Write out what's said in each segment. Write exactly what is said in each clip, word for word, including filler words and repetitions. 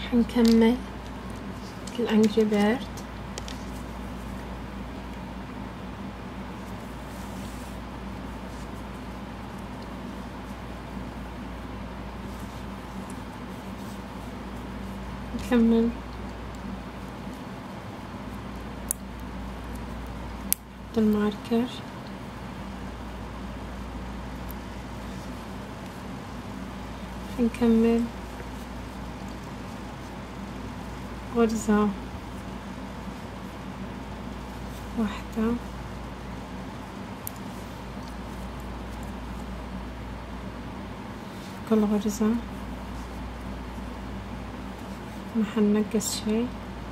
حنكمل الانجري بيرد. نكمل الماركر. نكمل غرزة واحدة، كل غرزة ما حننقص شي.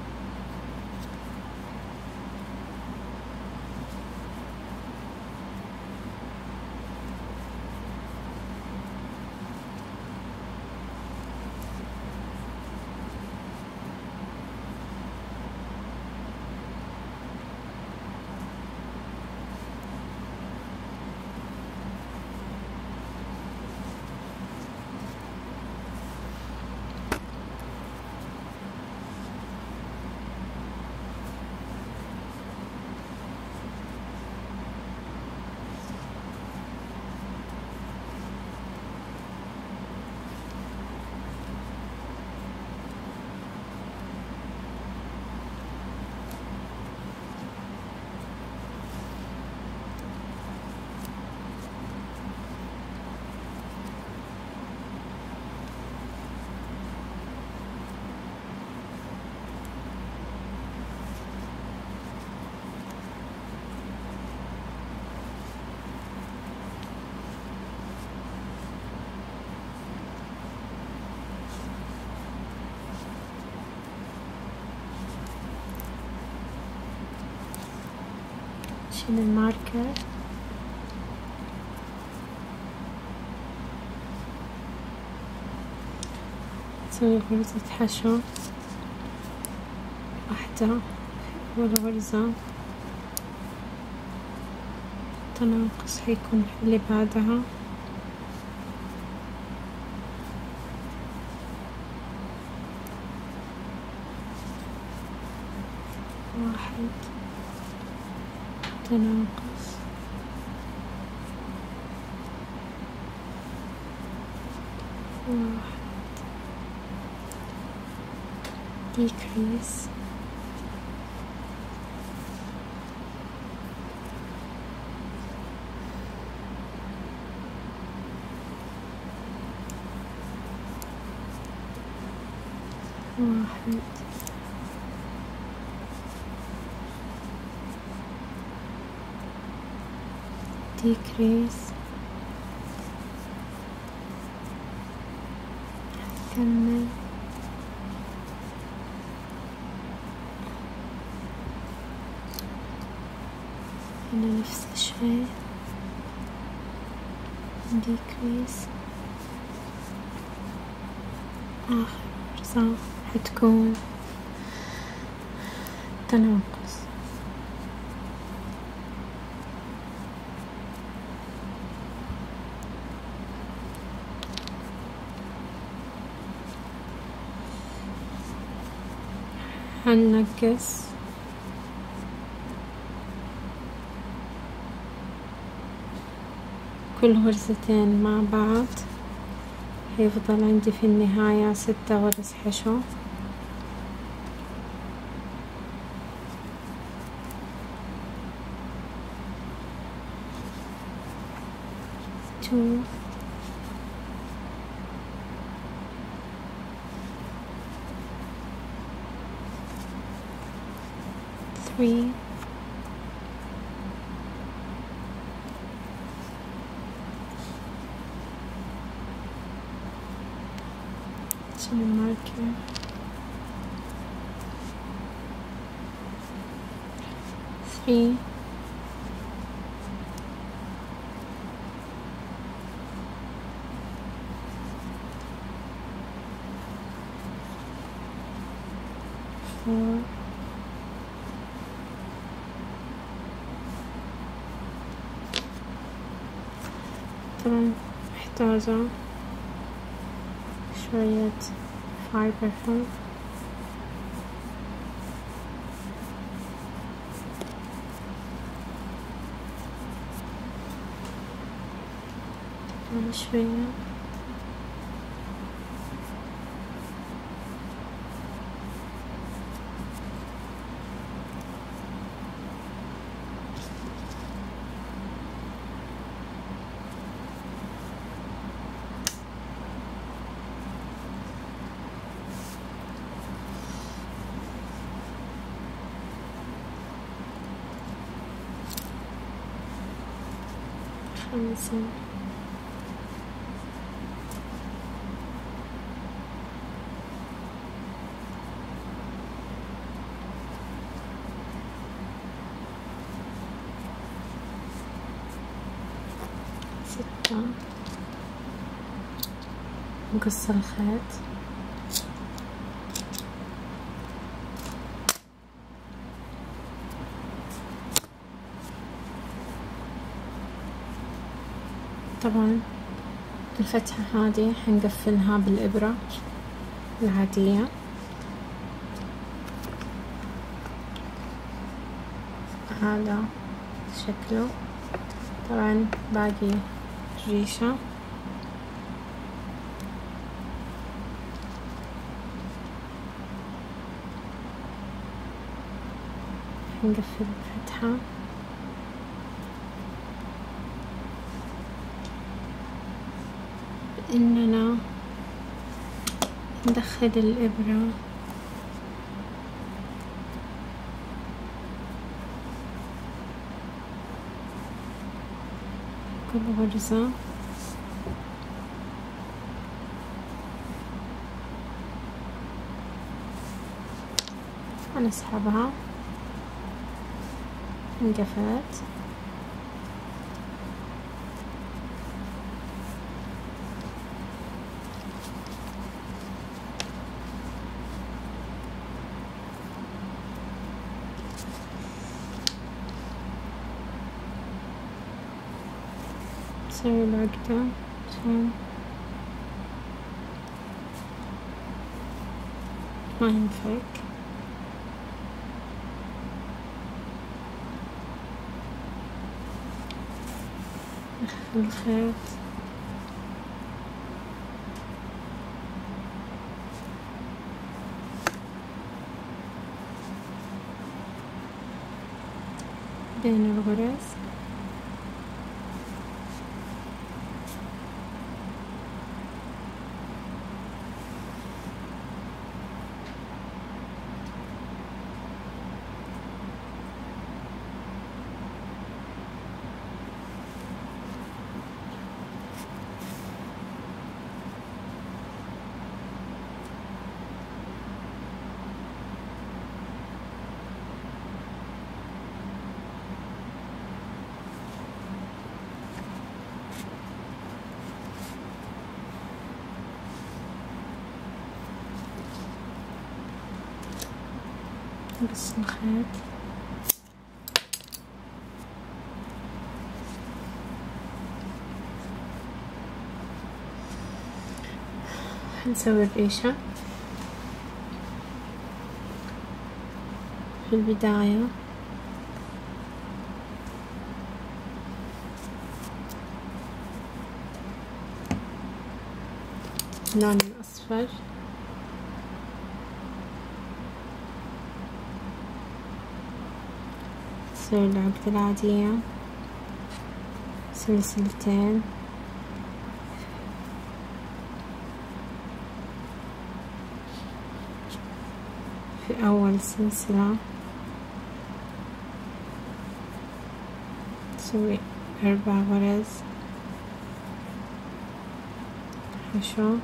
نشيل الماركر، نسوي غرزة حشو واحدة والغرزة تناقص حيكون اللي بعدها. واحد تناقص، واحد decrease، واحد decrease، كمل هنا نفس الشيء decrease. آخر غرزة حتكون تناقص. حننقص كل غرزتين مع بعض، هيفضل عندي في النهاية ستة غرز حشو. two three marker three four طبعا محتاجة شوية فايبر فوم. على شوية. خمسة، ستة، نقص الخيط، طبعا الفتحة هذه حنقفلها بالإبرة العادية. هذا شكله. طبعا باقي الريشة حنقفل الفتحة. إننا ندخل الإبرة كل غرزة ونسحبها، انقفلت. نسوي العقدة عشان ما ينفك. نخفي الخيط، بين الغرز بس الخيط. هنسوي الريشة. في البداية اللون الأصفر، نسوي العقدة العادية سلسلتين، في أول سلسلة نسوي أربع غرز حشو،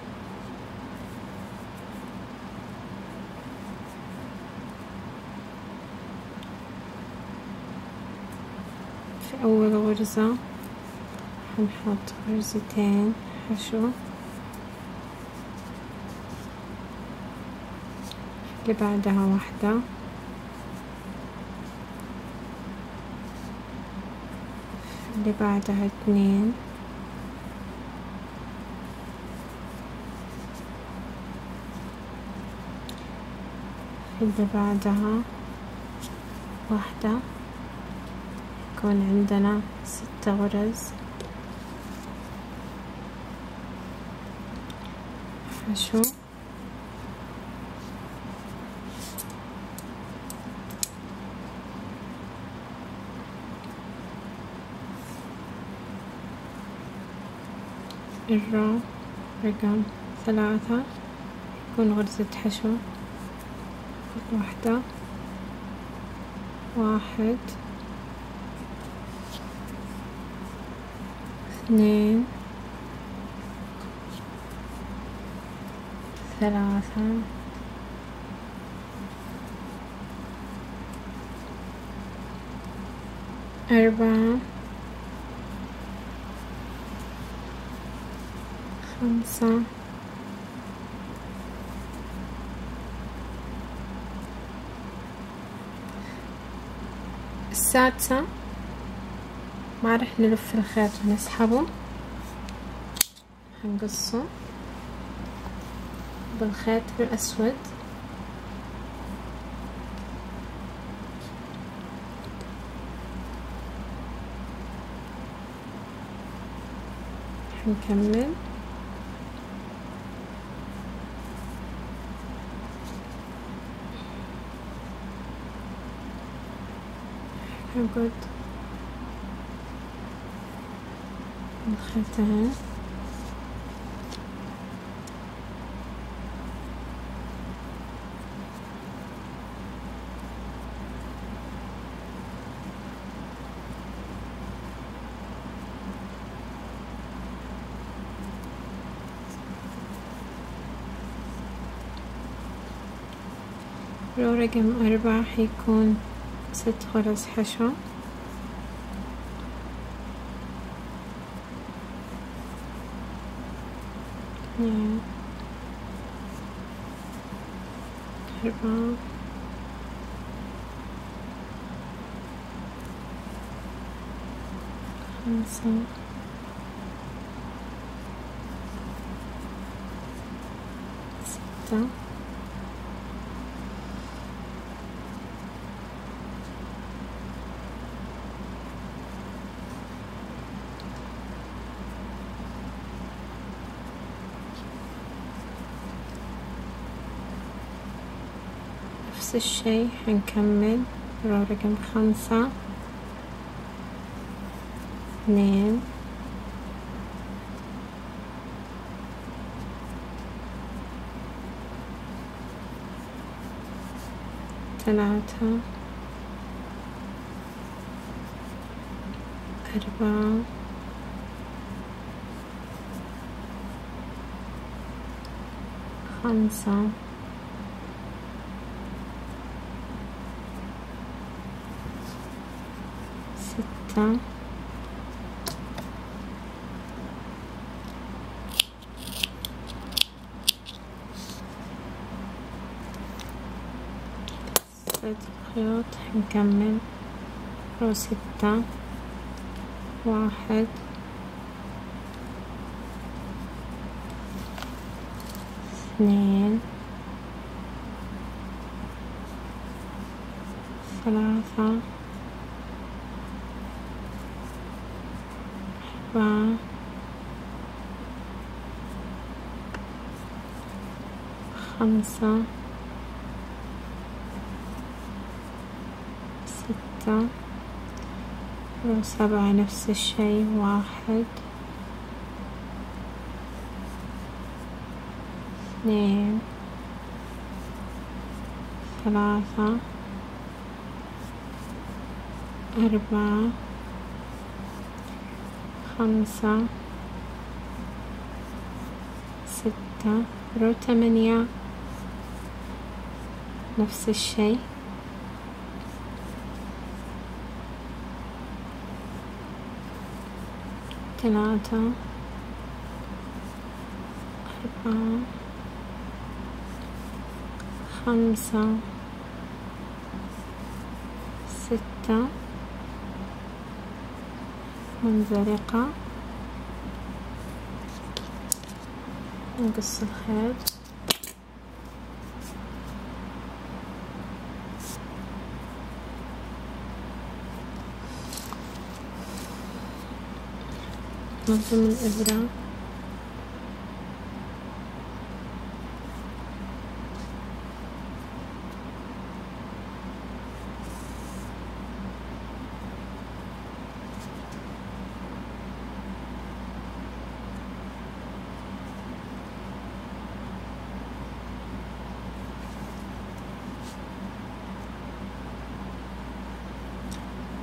في أول غرزة هنحط غرزتين حشو، اللي بعدها واحدة، اللي بعدها اثنين، اللي بعدها واحدة، يكون عندنا ست غرز. حشو، الرو رقم ثلاثة يكون غرزة حشو واحدة، واحد، اثنين، ثلاثة، أربعة، خمسة، السادسة ما رح نلف الخيط ونسحبه، هنقصه بالخيط الأسود، هنكمل هنقعد الخيطين رو رقم أربعة حيكون ست غرز حشو، اثنين، أربعة، خمسة، ستة، نفس الشي حنكمل رو رقم خمسة، اثنين، ثلاثة، أربعة، خمسة، ستة، ست خيوط حنكمل رو ستة، واحد، اثنين، ثلاثة، أربعة، خمسة، ستة، وسبعة نفس الشي، واحد، اثنين، ثلاثة، أربعة، خمسة، ستة، رو ثمانية نفس الشي، ثلاثة، أربعة، خمسة، ستة، منزلقة، نقص الخيط، نظم الإبرة،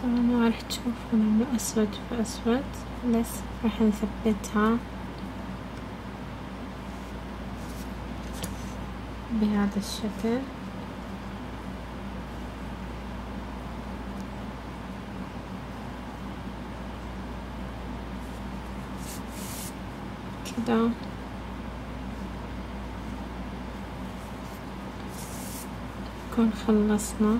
طبعا ما راح تشوفون انه اسود في اسود، بس راح نثبتها بهذا الشكل. كده نكون خلصنا.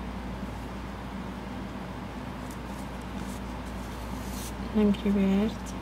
Angry Bird